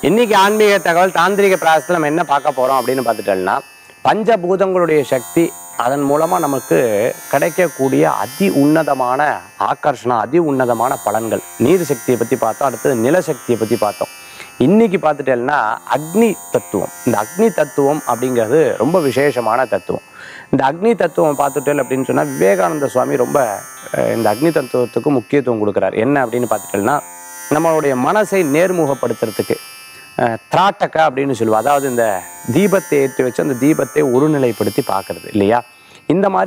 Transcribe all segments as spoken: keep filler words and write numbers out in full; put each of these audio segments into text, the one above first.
இன்னைக்கு ஆன்மீக தகவல் தாந்திரிக பிராயசத்தில் நம்ம என்ன பார்க்க போறோம் அப்படின்னு பார்த்துட்டோம்னா, பஞ்சபூதங்களுடைய சக்தி, அதன் மூலமா நமக்கு கிடைக்கக்கூடிய அதி உன்னதமான ஆகர்ஷணம், அதி உன்னதமான பலன்கள். நீர் சக்தியை பத்தி பார்த்தோம், அடுத்தது நிலசக்தியை பத்தி பார்த்தோம். இன்னைக்கு பார்த்துட்டேன்னா அக்னி தத்துவம். இந்த அக்னி தத்துவம் அப்படிங்கிறது ரொம்ப விசேஷமான தத்துவம். இந்த அக்னி தத்துவம் பார்த்துட்டேன் அப்படின்னு சொன்னா, விவேகானந்த சுவாமி ரொம்ப இந்த அக்னி தத்துவத்துக்கு முக்கியத்துவம் கொடுக்குறாரு. என்ன அப்படின்னு பார்த்துட்டேன்னா, நம்மளுடைய மனசை நேர்முகப்படுத்துறதுக்கு திராட்டக்க அப்படின்னு சொல்லுவோம். அதாவது இந்த தீபத்தை ஏற்றி வச்சு அந்த தீபத்தை ஒருநிலைப்படுத்தி பார்க்கறது இல்லையா. இந்த மாதிரி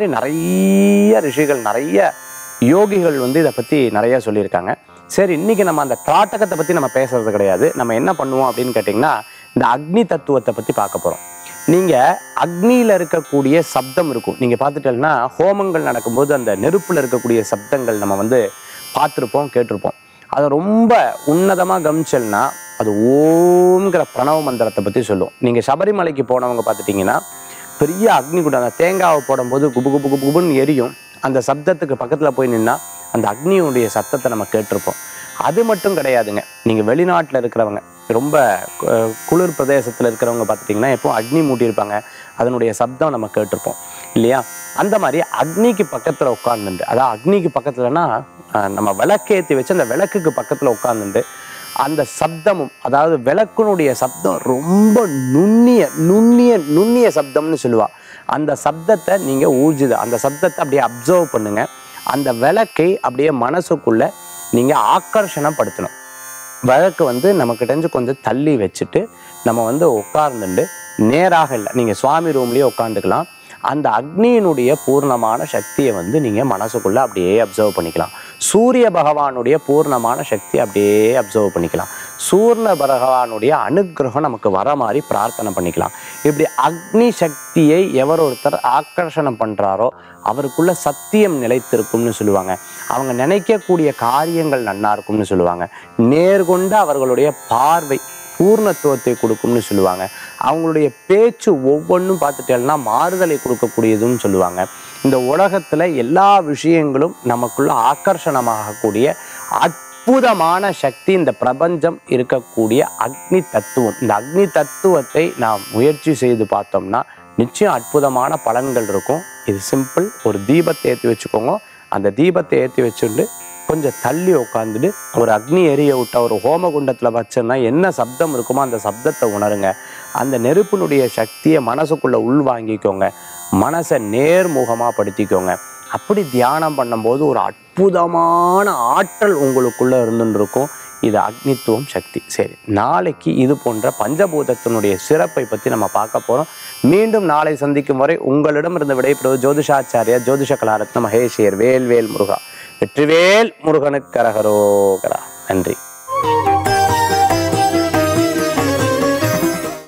நிறைய ரிஷிகள், நிறைய யோகிகள் வந்து இதை பற்றி நிறைய சொல்லியிருக்காங்க. சரி, இன்னைக்கு நம்ம அந்த திராட்டகத்தை பற்றி நம்ம பேசுறது கிடையாது. நம்ம என்ன பண்ணுவோம் அப்படின்னு கேட்டிங்கன்னா, இந்த அக்னி தத்துவத்தை பற்றி பார்க்க போகிறோம். நீங்கள் அக்னியில் இருக்கக்கூடிய சப்தம் இருக்கும். நீங்கள் பார்த்துட்டேன்னா ஹோமங்கள் நடக்கும்போது அந்த நெருப்பில் இருக்கக்கூடிய சப்தங்கள் நம்ம வந்து பார்த்துருப்போம், கேட்டிருப்போம். அதை ரொம்ப உன்னதமாக கவனிச்சல்னா அது ஓம்ங்கிற பிரணவ மந்திரத்தை பற்றி சொல்லும். நீங்கள் சபரிமலைக்கு போனவங்க பார்த்துட்டிங்கன்னா, பெரிய அக்னி கூட அந்த தேங்காவை போடும்போது குபு குபு குபு குபுன்னு எரியும். அந்த சப்தத்துக்கு பக்கத்தில் போய் நின்னா அந்த அக்னியுடைய சத்தத்தை நம்ம கேட்டிருப்போம். அது மட்டும் கிடையாதுங்க. நீங்கள் வெளிநாட்டில் இருக்கிறவங்க, ரொம்ப குளிர் பிரதேசத்தில் இருக்கிறவங்க பார்த்துட்டிங்கன்னா எப்போ அக்னி மூட்டியிருப்பாங்க, அதனுடைய சப்தம் நம்ம கேட்டிருப்போம் இல்லையா. அந்த மாதிரி அக்னிக்கு பக்கத்தில் உட்காந்துண்டு, அதாவது அக்னிக்கு பக்கத்துலனா நம்ம விளக்கேற்றி வச்சு அந்த விளக்குக்கு பக்கத்தில் உட்காந்துண்டு அந்த சப்தமும், அதாவது விளக்குனுடைய சப்தம் ரொம்ப நுண்ணிய நுண்ணிய நுண்ணிய சப்தம்னு சொல்லுவா. அந்த சப்தத்தை நீங்கள் ஊர்ஜித அந்த சப்தத்தை அப்படியே அப்சர்வ் பண்ணுங்க. அந்த விளக்கை அப்படியே மனசுக்குள்ள நீங்கள் ஆக்கர்ஷணப்படுத்தணும். விளக்கு வந்து நமக்கிட்ட கொஞ்சம் தள்ளி வச்சுட்டு நம்ம வந்து உட்கார்ந்துண்டு, நேராக இல்லை, நீங்கள் சுவாமி ரூம்லேயே உட்காந்துக்கலாம். அந்த அக்னியினுடைய பூர்ணமான சக்தியை வந்து நீங்கள் மனசுக்குள்ளே அப்படியே அப்சர்வ் பண்ணிக்கலாம். சூரிய பகவானுடைய பூர்ணமான சக்தி அப்படியே அப்சர்வ் பண்ணிக்கலாம். சூரிய பகவானுடைய அனுகிரகம் நமக்கு வர மாதிரி பிரார்த்தனை பண்ணிக்கலாம். இப்படி அக்னி சக்தியை எவர் ஒருத்தர் ஆக்கர்ஷணம் பண்ணுறாரோ அவருக்குள்ள சத்தியம் நிலைத்திருக்கும்னு சொல்லுவாங்க. அவங்க நினைக்கக்கூடிய காரியங்கள் நன்னா இருக்கும்னு சொல்லுவாங்க. நேர்கொண்ட அவர்களுடைய பார்வை பூர்ணத்துவத்தை கொடுக்கும்னு சொல்லுவாங்க. அவங்களுடைய பேச்சு ஒவ்வொன்றும் பார்த்துட்டேன்னா மாறுதலை கொடுக்கக்கூடியதுன்னு சொல்லுவாங்க. இந்த உலகத்தில் எல்லா விஷயங்களும் நமக்குள்ள ஆக்கர்ஷணமாகக்கூடிய அற்புதமான சக்தி இந்த பிரபஞ்சம் இருக்கக்கூடிய அக்னி தத்துவம். இந்த அக்னி தத்துவத்தை நாம் முயற்சி செய்து பார்த்தோம்னா நிச்சயம் அற்புதமான பலன்கள் இருக்கும். இது சிம்பிள். ஒரு தீபத்தை ஏற்றி வச்சுக்கோங்க. அந்த தீபத்தை ஏற்றி வச்சுட்டு கொஞ்சம் தள்ளி உட்காந்துட்டு ஒரு அக்னி எரிய விட்ட ஒரு ஹோமகுண்டத்தில் வச்சோன்னா என்ன சப்தம் இருக்குமோ அந்த சப்தத்தை உணருங்க. அந்த நெருப்பினுடைய சக்தியை மனசுக்குள்ளே உள்வாங்கிக்கோங்க. மனசை நேர்முகமாக படுத்திக்கோங்க. அப்படி தியானம் பண்ணும்போது ஒரு அற்புதமான ஆற்றல் உங்களுக்குள்ளே இருந்துன்னு இருக்கும். இது அக்னித்துவம் சக்தி. சரி, நாளைக்கு இது போன்ற பஞ்சபூதத்தினுடைய சிறப்பை பற்றி நம்ம பார்க்க போகிறோம். மீண்டும் நாளை சந்திக்கும் வரை உங்களிடமிருந்து விடைபெறுவது ஜோதிஷாச்சாரியா ஜோதிஷ கலாரத்ன மகேஷியர். வேல் வேல் முருகா. வெற்றிவேல் முருகனுக்கு கரகரோகரா. நன்றி.